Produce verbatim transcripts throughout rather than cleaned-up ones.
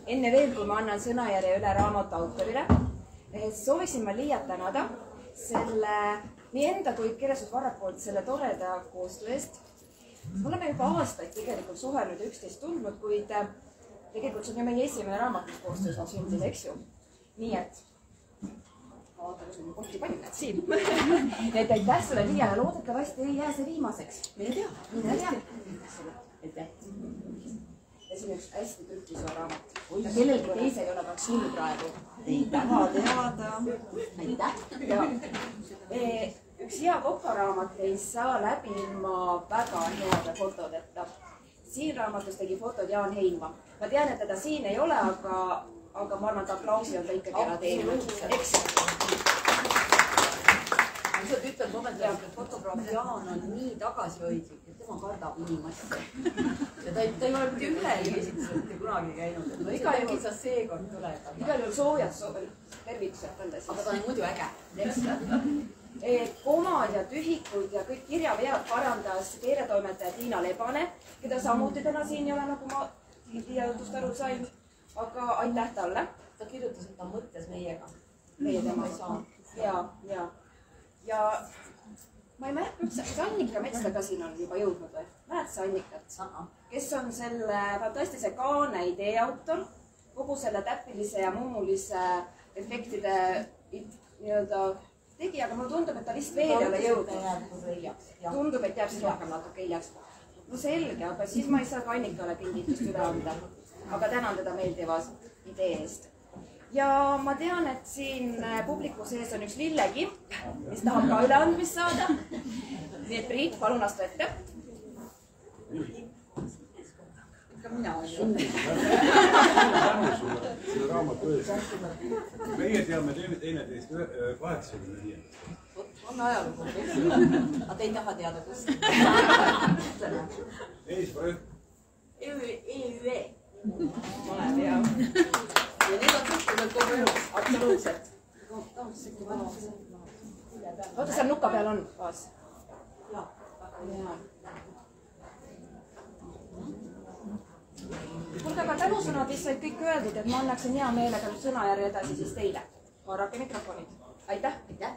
enne veel, kui ma annan sõnajärje üle raamatu autorile, sooviksin ma Liiat tänada selle nii enda kui Keresut Varrak poolt selle toreda koostöö eest. Me oleme juba aastaid tegelikult suhelnud ja üksteist tundnud, kuid tegelikult see on ju meie esimene raamat, mis koostöös on sündinud, eks ju. Nii et vaata, kus on kohti palju, et siin. Et aitäh sulle, Liia, ja loodetavasti ei jää see viimaseks. Mine tea, mine tea. Aitäh. Ja siin üks hästi trükisuva raamat. Ja kellelgi teise ei ole kaks sul praegu. Ei taha teada. Aitäh. Üks hea kokaraamat ei saa läbi ilma väga heade fotodeta. Siin raamatus tegi fotod Jaan Heinma. Ma tean, et teda siin ei ole, aga aga ma arvan, et aplausi on ta ikkagi ära teeninud. Eks? Ma sa ütled momentaaliselt, et fotograaf Jaan on nii tagasihoidlik, et tema kardab inimassi. Ja ta ei ole mitte ühelgi esituselt kunagi käinud. No igal juhul sa seekord tuleb. Igal juhul soojad tervitused talle siis. Aga ta on muidu äge. Komad ja tühikud ja kõik kirjavead parandas keeletoimetaja Tiina Lebane, keda samuti täna siin ei ole, nagu ma jutust aru sain. Aga aitäh talle. Ta kirjutas, et ta mõttes meiega. Meie tema ei saa. Ja, ja. Ja ma ei märk üldse, kas Annika Metsla ka siin on juba jõudnud või? Mäed sa Annikat? Kes on selle fantastilise kaane idee autor, kogu selle täppilise ja mummulise efektide nii-öelda tegi, aga mulle tundub, et ta vist veel ei ole jõudnud. Tundub, et jääb siis rohkem natuke hiljaks. No selge, aga siis ma ei saa ka Annikale kingitust üle anda. Aga tänan teda meeldivas idee eest. Ja ma tean, et siin publiku sees on üks lillegi, mis tahab ka üleandmist saada. Nii et Priit, palun astu ette. Ka mina olen ju. Selle raamatu eest. Meie teame teineteist kaheksakümne viiendast. On ajalugu. Aga te ei taha teada, kus. Eesprojekt. E Ü E. Olen, jah. Ja need on suhtunud kogu elu. Absoluutselt. Oota, seal nuka peal on vaas. Jaa. Kuulge, aga tänusõnad vist said kõik öeldud, et ma annaksin hea meelega sõnajärje edasi siis teile. Haarake mikrofonid. Aitäh. Aitäh.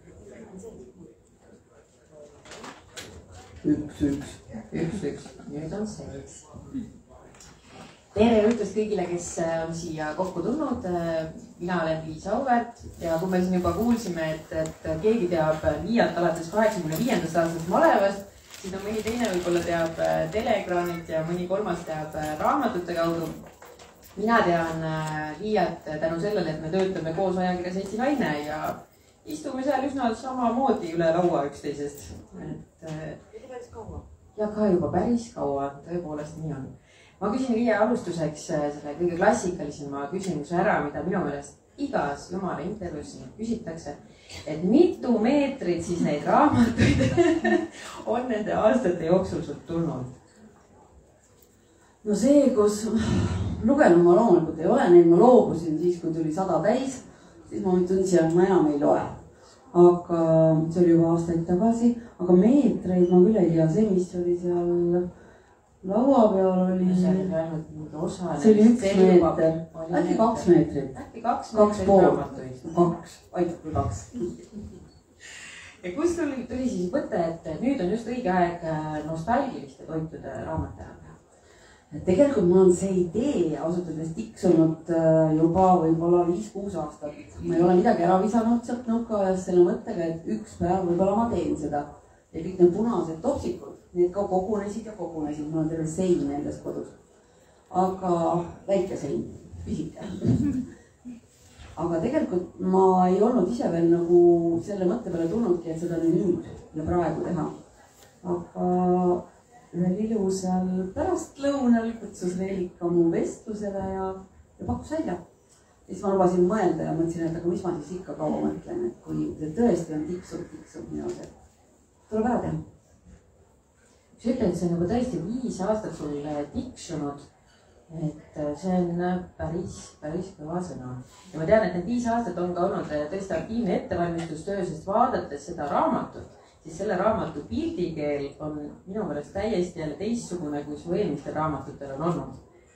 Üks, üks, üks, üks. Nüüd on seis. Tere ütlust kõigile, kes on siia kokku tulnud. Mina olen Liis Auväärt ja kui me siin juba kuulsime, et, et keegi teab Liiat alates kaheksakümne viiendast aastast malevast, siis on mõni teine võib-olla teab teleekraanit ja mõni kolmas teab raamatute kaudu. Mina tean Liiat tänu sellele, et me töötame koos ajakirja Seltsi Naine ja istume seal üsna samamoodi üle laua üksteisest. Ja ka juba päris kaua, tõepoolest nii on. Ma küsin Liia alustuseks selle kõige klassikalisema küsimuse ära, mida minu meelest igas jumala intervjuus küsitakse, et mitu meetrit siis neid raamatuid on nende aastate jooksul sult tulnud? No see, kus lugenud ma loomulikult ei ole, neid ma loobusin siis, kui tuli sada täis, siis ma tundsin, et ma enam ei loe. Aga see oli juba aastaid tagasi, aga meetreid ma küll ei tea, see, mis oli seal laua peal oli... See oli vähemalt osa. See oli üks meeter, äkki kaks meetrit. Äkki kaks meetrit raamatuid. Kaks, aitab küll kaks. Ja kust tuli, tuli siis mõte, et nüüd on just õige aeg nostalgiliste toitude raamatena teha? Tegelikult mul on see idee ausutades tiksunud juba võib-olla viis-kuus aastat. Ma ei ole midagi ära visanud sealt nõukaajast selle mõttega, et üks päev võib-olla ma teen seda. Ja kõik need punased topsikud, need ka kogunesid ja kogunesid. Mul on terve sein nendes kodus. Aga väike sein, pisike. Aga tegelikult ma ei olnud ise veel nagu selle mõtte peale tulnudki, et seda nüüd ja praegu teha. Aga ühel ilusal pärastlõunal kutsus Reelika mu vestlusele ja, ja pakkus välja. Siis ma lubasin mõelda ja mõtlesin, et aga mis ma siis ikka kaua mõtlen, et kui see tõesti on tiksub, tiksub minu see. Tuleb ära teha. Sa ütled, et see on juba tõesti viis aastat sul tiksunud, et see on päris, päris kõva sõna. Ja ma tean, et need viis aastat on ka olnud tõesti aktiivne ettevalmistustöö, sest vaadates seda raamatut, siis selle raamatu pildikeel on minu meelest täiesti jälle teistsugune, kui su eelmistel raamatutel on olnud.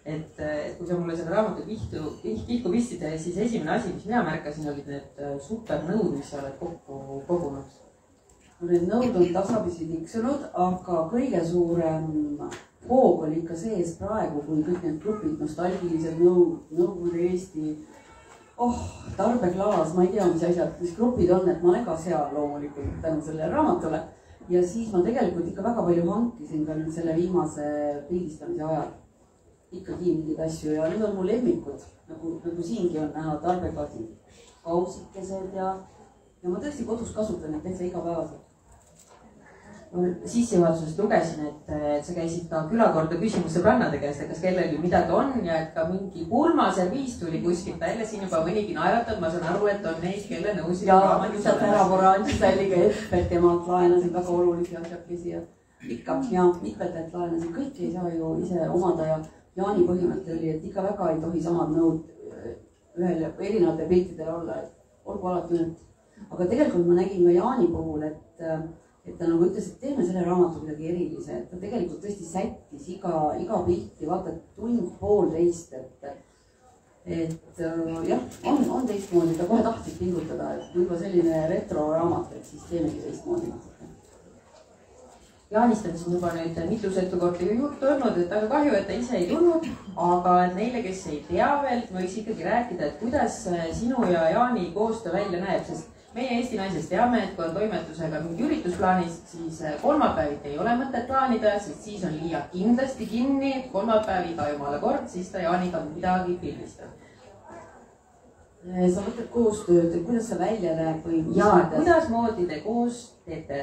et, et kui sa mulle selle raamatu kihtu, kihku pistsid, siis esimene asi, mis mina märkasin, olid need supernõud, mis sa oled kokku kogunud. No need nõud on tasapisi tiksunud, aga kõige suurem hoog oli ikka sees praegu, kui kõik need grupid, nostalgilised nõud, Nõukogude Eesti, oh, tarbeklaas, ma ei tea, mis asjad, mis grupid on, et ma olen ka seal loomulikult tänu sellele raamatule. Ja siis ma tegelikult ikka väga palju hankisin ka nüüd selle viimase pildistamise ajal. Ikkagi mingid asju ja need on mu lemmikud, nagu, nagu siingi on näha tarbeklaasi kausikesed ja, ja ma tõesti kodus kasutan neid täitsa igapäevaselt. Sissejuhatusest lugesin, et sa käisid ka külakorda küsimus sõbrannade käest, et kas kellelgi midagi on ja et ka mingi purmaserviis tuli kuskilt välja, siin juba mõnigi naeratab, ma saan aru, et on neid, kelle nõusid. Ja lihtsalt ära oranži salliga Espert temalt laenasid väga olulisi asjakesi ja ikka ja mitmetelt laenasid, kõiki ei saa ju ise omada ja Jaani põhimõte oli, et ikka väga ei tohi samad nõud ühel erinevatel piltidel olla, et olgu alati nüüd. Aga tegelikult ma nägin ka Jaani puhul, et et ta nagu ütles, et teeme selle raamatu midagi erilise, et ta tegelikult tõesti sättis iga, iga pilti, vaata tund pool teist, et et jah, on, on teistmoodi, ta kohe tahtis pingutada, et juba selline retro raamat, et siis teemegi teistmoodi. Jaanist on juba nüüd mitu korda juttu olnud, et väga kahju, et ta ise ei tulnud, aga neile, kes ei tea veel, võiks ikkagi rääkida, et kuidas sinu ja Jaani koostöö välja näeb, sest meie Eesti Naises teame, et kui on toimetusega mingi üritusplaanis, siis kolmapäevit ei ole mõtet plaanida, sest siis on Liia kindlasti kinni, kolmapäev iga jumala kord, siis ta Jaaniga midagi pildistab. Sa mõtled koostööd, et kuidas see välja näeb või? Jaa, kuidas moodi te koos teete?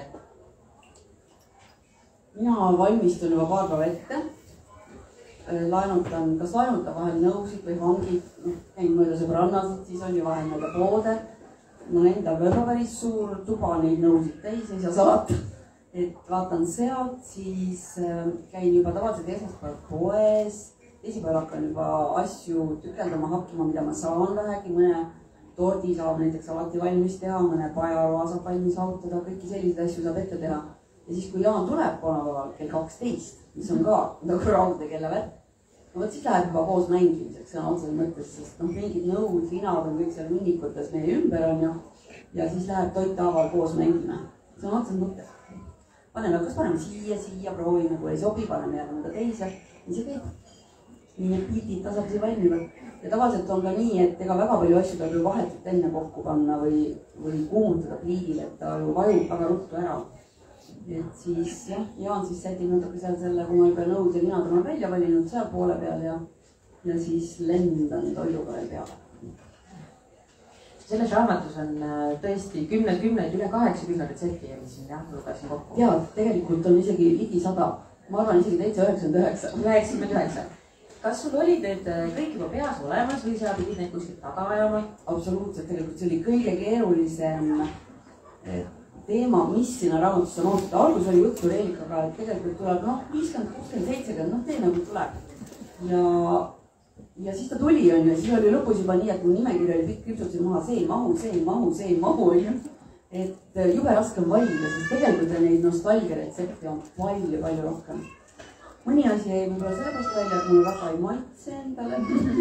Mina valmistun juba paar päeva ette. Laenutan, kas laenutan vahel nõusid või hangid, käin mööda sõbrannasid, siis on ju vahel mööda poode. No endal väga päris suur tuba neid nõusid täis, ei saa salata. Et vaatan sealt, siis käin juba tavaliselt esmaspäeval poes. Teisipäeval hakkan juba asju tükeldama, hakkima, mida ma saan vähegi. Mõne tordi saab näiteks alati valmis teha, mõne pajaroa saab valmis autada, kõiki selliseid asju saab ette teha. Ja siis, kui Jaan tuleb kolmapäeval kell kaksteist, mis on ka nagu raudne kellavärk, no võt siis läheb juba koos mängimiseks, see on otseses mõttes, sest noh, mingid nõud, linad on kõik seal hunnikutes meie ümber on ju, ja siis läheb Toit Taaval koos mängime. See on otseses mõttes. Paneme, kas paneme siia, siia, proovime, kui ei sobi, paneme jälle mõnda teise, nii see käib. Nii need pildid tasapisi valmivad. Ja tavaliselt on ka nii, et ega väga palju asju peab ju vahetult enne kokku panna või, või kuumutada pliidil, et ta ju vajub väga ruttu ära. Et siis jah, Jaan siis sätib natuke seal selle, kui ma juba nõud ja linad olen välja valinud seal poole peal ja, ja siis lendan toiduga veel peale. Selles raamatus on tõesti kümned, kümneid, üle kaheksakümne retsepti, mis siin jah, lugesin kokku. Ja, tegelikult on isegi ligi sada. Ma arvan isegi täitsa üheksakümmend üheksa. üheksakümmend üheksa. Kas sul olid need kõik juba peas olemas või sa pidid neid kuskilt taga ajama? Absoluutselt, tegelikult see oli kõige keerulisem teema, mis sinna raamatusse on ootada. Algus oli juttu Reelikaga, et tegelikult tuleb noh, viiskümmend, kuuskümmend, seitsekümmend, noh tee nagu tuleb. Ja, ja siis ta tuli on ja siis oli lõpus juba nii, et mu nimekiri oli kõik kripsutasin maha, see ei mahu, see ei mahu, see ei mahu. Et jube raske on valida, sest tegelikult neid nostalgia retsepte on palju, palju rohkem. Mõni asi jäi võib-olla sellepärast välja, et mulle väga ei maitse endale.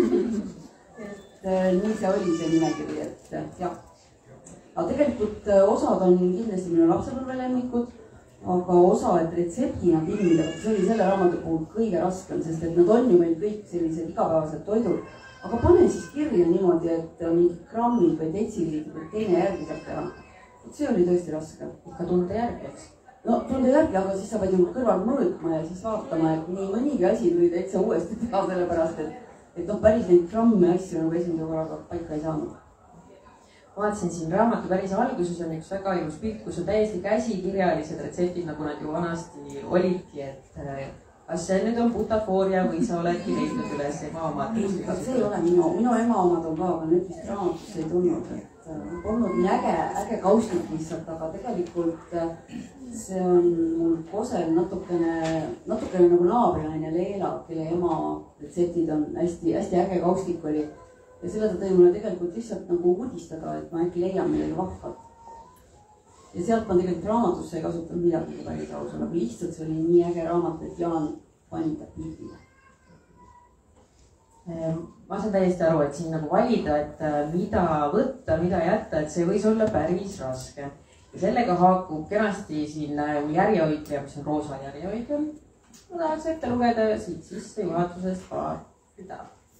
Et nii see oli see nimekiri, et jah. Aga tegelikult osad on kindlasti minu lapsepõlve lemmikud, aga osa, et retseptina timmida, see oli selle raamatu puhul kõige raskem, sest et nad on ju meil kõik sellised igapäevased toidud. Aga pane siis kirja niimoodi, et mingi grammid või detsiliitrid, et teine järgi saab teha. See oli tõesti raske. Ikka tunde järgi, eks? No tunde järgi, aga siis sa pead ju kõrval mõõtma ja siis vaatama, et nii mõnigi asi tuli täitsa uuesti teha sellepärast, et, et noh, päris neid gramme asju nagu esimese korraga paika ei saanud. Vaatasin siin raamatu päris alguses on üks väga ilus pilt, kus on täiesti käsikirjalised retseptid, nagu nad ju vanasti olidki, et kas see nüüd on butafooria või sa oledki leidnud üles ema omad? See ei ole minu, minu ema omad on ka, aga nüüd vist raamatusse ei tulnud, et olnud nii äge, äge kaustik lihtsalt, aga tegelikult see on mul Kosel natukene, natukene nagu naabrilaine Leela, kelle ema retseptid on hästi, hästi äge kaustik oli. Ja selle ta tõi mulle tegelikult lihtsalt nagu udistada, et ma äkki leian midagi vahvat. Ja sealt ma tegelikult raamatusse ei kasutanud midagi päris ausalt, aga lihtsalt see oli nii äge raamat, et Jaan pani ta pildile. ma saan täiesti aru, et siin nagu valida, et mida võtta, mida jätta, et see võis olla päris raske. Ja sellega haakub kenasti siin järjehoidja, mis on roosa järjehoidja. Ma tahaks ette lugeda siit sisse juhatusest paar rida.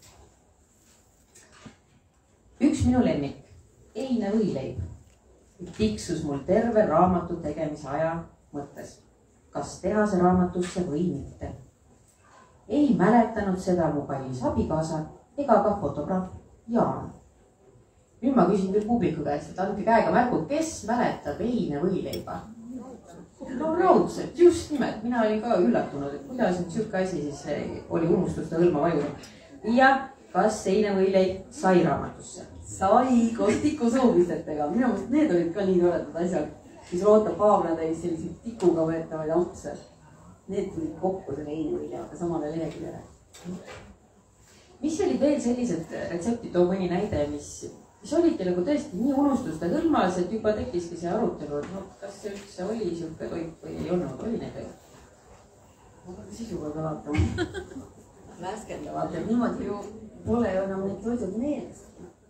Üks minu lemmik, Eine võileib, tiksus mul terve raamatu tegemise aja mõttes. Kas teha see raamatusse või mitte. Ei mäletanud seda mu kallis abikaasa ega ka fotograaf Jaan. Nüüd ma küsin küll publiku käest, et andke käega märku, kes mäletab Eine võileiba? No raudselt, just nimelt. Mina olin ka üllatunud, et kuidas nüüd siuke asi siis oli unustuste hõlma vajunud. Ja kas Eine võileib sai raamatusse? Sai koos tikusoobistega. Minu mõist need olid ka nii toredad asjad, mis Roota Paavla täis selliseid tikuga võetavaid ampse. Need tulid kokku selle Eine võileivaga samale leheküljele. Mis olid veel sellised retseptid, too mõni näide, mis, mis olidki nagu tõesti nii unustuste hõlmas, et juba tekkiski see arutelu, et no, kas see üldse oli siuke toit või ei olnud, oli neid veel? Ma pean sisuga vaatama. Värskendavad ja niimoodi ju pole ju enam neid toidud meelest.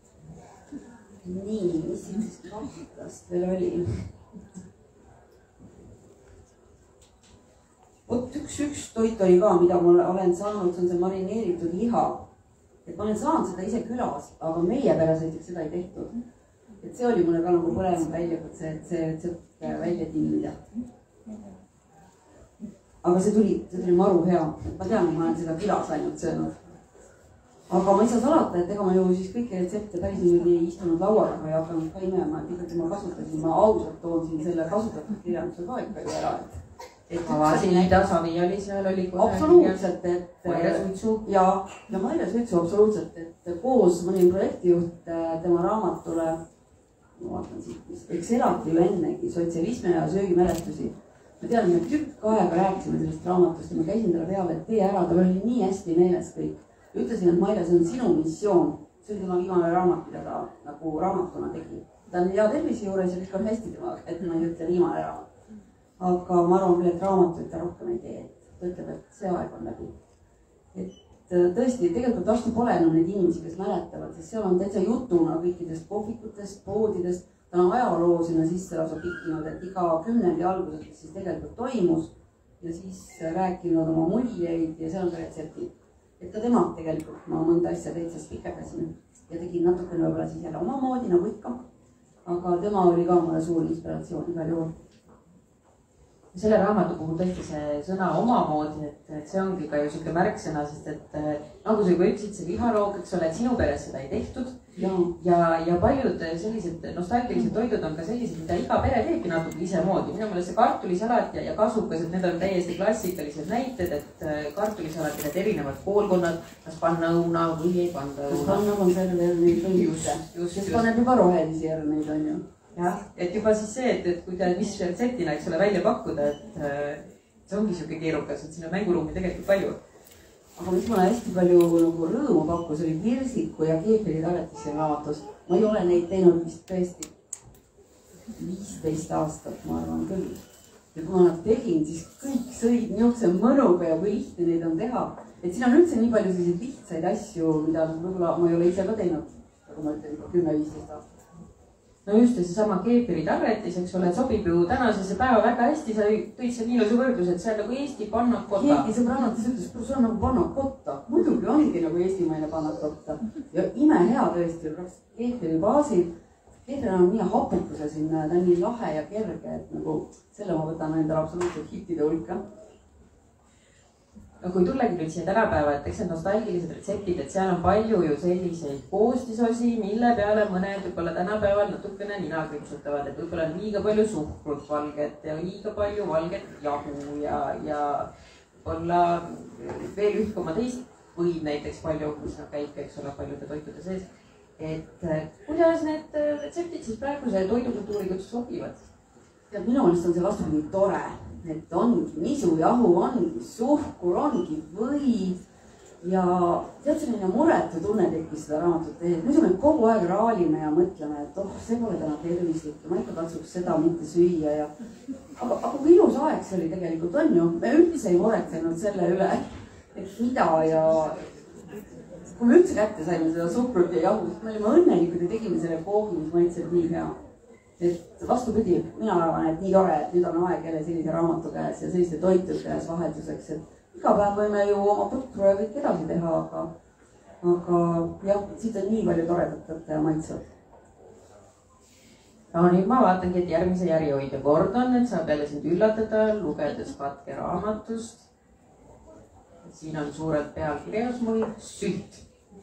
Nii, mis siis kahtast veel oli? Vot üks, üks toit oli ka, mida ma olen saanud, see on see marineeritud liha. Et ma olen saanud seda ise külas, aga meie peres näiteks seda ei tehtud. Et see oli mulle ka nagu põlema väljakutse, et see retsepti välja timmida. Aga see tuli, see tuli maru hea. Et ma tean, et ma olen seda külas ainult söönud. Aga ma ei saa salata, et ega ma ju siis kõiki retsepte päris niimoodi ei istunud laua taga ja hakanud ka imema, et ikkagi ma kasutasin, ma ausalt toon siin selle kasutatud kirjanduse ka ikka ju ära. Avasiida savi oli seal, oli kohe. Absoluutselt, et Maire Suitsu. Ja, ja Maire Suitsu absoluutselt, et koos mõni projektijuht tema raamatule, ma vaatan siit, eks elati ju ennegi sotsialismi ja söögimälestusi. Ma tean, me tükk aega rääkisime sellest raamatust ja ma käisin talle peale, et tee ära, tal oli nii hästi meeles kõik. Ütlesin, et Maire, see on sinu missioon. See oli tema viimane raamat, mida ta nagu raamatuna tegi. Ta on hea tervise juures ja kõik on hästi temaga, et ma ei ütle viimane raamat. Aga ma arvan küll, et raamatuid ta rohkem ei tee. Ta ütleb, et see aeg on läbi. Et tõesti, tegelikult varsti pole enam neid inimesi, kes mäletavad, sest seal on täitsa jutuna kõikidest kohvikutest, poodidest. Ta on ajaloo sinna sisse lausa pikkinud, et iga kümnendi alguses, mis siis tegelikult toimus ja siis rääkinud oma muljeid ja seal on ka retseptid. Et ka temad tegelikult ma mõnda asja täitsa spikerdasin ja tegin natukene võib-olla siis jälle omamoodi nagu ikka. Aga tema oli ka mulle suur inspiratsioon igal juhul. Selle raamatu puhul tõesti see sõna omamoodi, et see ongi ka ju siuke märksõna, sest et nagu sa juba ütlesid, see liharoog, eks ole, et sinu peres seda ei tehtud. Ja, ja, ja paljud sellised nostalgilised toidud on ka sellised, mida iga pere teebki natuke isemoodi. Minu meelest see kartulisalat ja, ja kasukas, et need on täiesti klassikalised näited, et kartulisalatid, et erinevad koolkonnad, kas panna õuna või ei panda õuna. Kas panna konservierneid või mitte. Kes paneb juba rohelisi järneid, on ju. Jah, et juba siis see, et, et kui ta, mis retseptina, eks ole, välja pakkuda, et see ongi siuke keerukas, et siin on mänguruumi tegelikult palju. Aga mis mulle hästi palju nagu rõõmu pakkus, oli kirsiku ja keefiri tarretis siin raamatus. Ma ei ole neid teinud vist tõesti viisteist aastat, ma arvan küll. Ja kui ma nad tegin, siis kõik sõid niukse mõnuga ja kui lihtne neid on teha. Et siin on üldse nii palju selliseid lihtsaid asju, mida võib-olla ma ei ole ise ka teinud, nagu ma ütlen, kümme viisteist aastat. No just ja seesama keefiri tarretis, eks ole, sobib ju tänasesse päeva väga hästi, sa tõid see Niiluse võrdlus, et see on nagu Eesti pannakotta. Keegi sõbrannates ütles, et see on nagu pannakotta. Muidugi ongi nagu eestimaine pannakotta. Ja ime hea tõesti, keefiri baasil. Keefiri on nii hapukuse sinna, ta on nii lahe ja kerge, et nagu selle ma võtan endale absoluutselt hittide hulka. No kui tullagi nüüd siia tänapäeva, et eks need nostalgilised retseptid, et seal on palju ju selliseid koostisosi, mille peale mõned võib-olla tänapäeval natukene nina kriipsutavad, et võib-olla on liiga palju suhkrut valget ja liiga palju valget jahu ja, ja võib-olla veel üht koma teist võib näiteks palju, mis no, käib, eks ole, paljude toitude sees. Et kuidas need retseptid siis praeguse toidukultuuriga sobivad? Ja minu meelest on see vastupidi tore. Et ongi nisujahu, ongi suhkur, ongi võid ja tead selline muretu tunne tekkis seda raamatut tehes. Muidu me kogu aeg raalime ja mõtleme, et oh, see pole täna tervislik ja ma ikka katsuks seda mitte süüa ja aga, aga kui ilus aeg see oli tegelikult on ju, me üldse ei muretsenud selle üle, et mida ja kui me üldse kätte saime seda suhkrut ja jahu, siis me olime õnnelikud ja tegime selle poogi, mis maitseb nii hea. et vastupidi, mina arvan, et nii tore, et nüüd on aeg jälle sellise raamatu käes ja selliste toitude käes vahelduseks, et iga päev võime ju oma putru ja kõik edasi teha, aga, aga jah, siit on nii palju toredat võtta ja maitsvat. no nüüd ma vaatangi, et järgmise järjehoidja kord on, et saab jälle sind üllatada, lugedes Katke raamatust. siin on suurelt pealkirjas mul sült.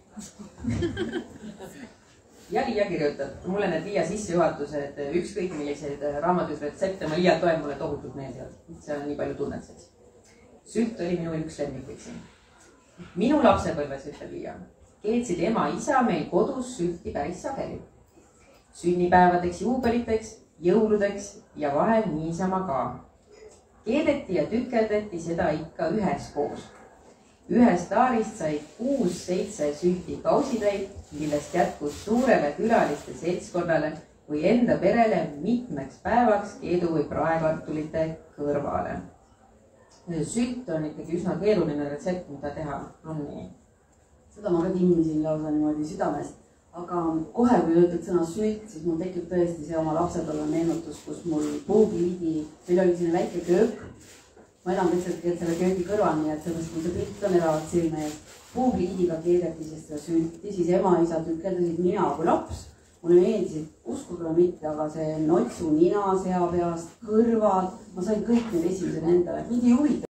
ja Liia kirjutab, mulle need Liia sissejuhatused, ükskõik milliseid raamatus retsepte ma liialt loen, mulle tohutult meeldivad. seal on nii palju tunnet sees. sült oli minu üks lemmikuid siin. minu lapsepõlves, ütleb Liia, keetsid ema-isa meil kodus sülti päris sageli. sünnipäevadeks, juubeliteks, jõuludeks ja vahel niisama ka. keedeti ja tükeldati seda ikka üheskoos. ühest laarist sai kuus-seitse sülti kausitäit, millest jätkus suurele külaliste seltskonnale või enda perele mitmeks päevaks keedu või praekartulite kõrvale. sült on ikkagi üsna keeruline retsept, mida teha, on nii? seda ma ka timmisin lausa niimoodi südamest. aga kohe, kui ütled sõna sült, siis mul tekib tõesti see oma lapsepõlve meenutus, kus mul puugiliidi, meil oli selline väike köök. ma elan lihtsalt selle köögi kõrval, nii et sellest mul see pilt on elavalt silme ees. puugiliidiga keedeti siis seda sülti, siis ema-isa tükeldasid mina kui laps. mulle meeldisid, uskuge või mitte, aga see notsu nina sea peast, kõrvad, ma sain kõik need esimesed endale, mind ei huvita.